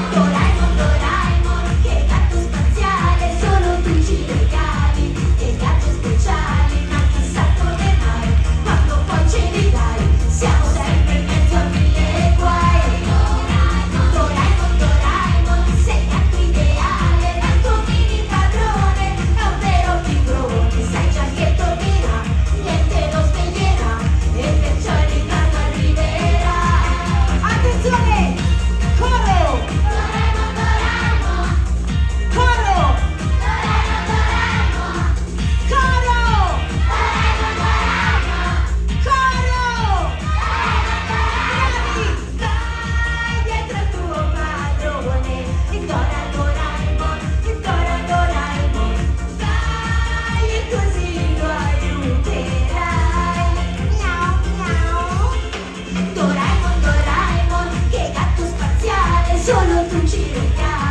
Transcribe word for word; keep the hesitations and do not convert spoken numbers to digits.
Doraemon, Doraemon, che gatto spaziale, solo tu ci regali e gadget speciali, ma chissà come mai, quando poi ce li dai, siamo sempre in mezzo a mille guai. Doraemon, Doraemon, Doraemon, sei gatto ideale, ma il tuo mini padrone è un vero figurone, sai già che dormirà, niente lo sveglierà, e perciò il ritardo arriverà. Attenzione! Coro! Doraemon, Doraemon! Coro! Doraemon, Doraemon! Coro! Doraemon, Doraemon! Coro! Doraemon, Doraemon! Bravi! Vai dietro al tuo padrone, il Dora Doraemon, il Dora Doraemon, vai e così lo aiuterai. Miau, miau. Doraemon, Doraemon, che gatto spaziale, solo tu ci regali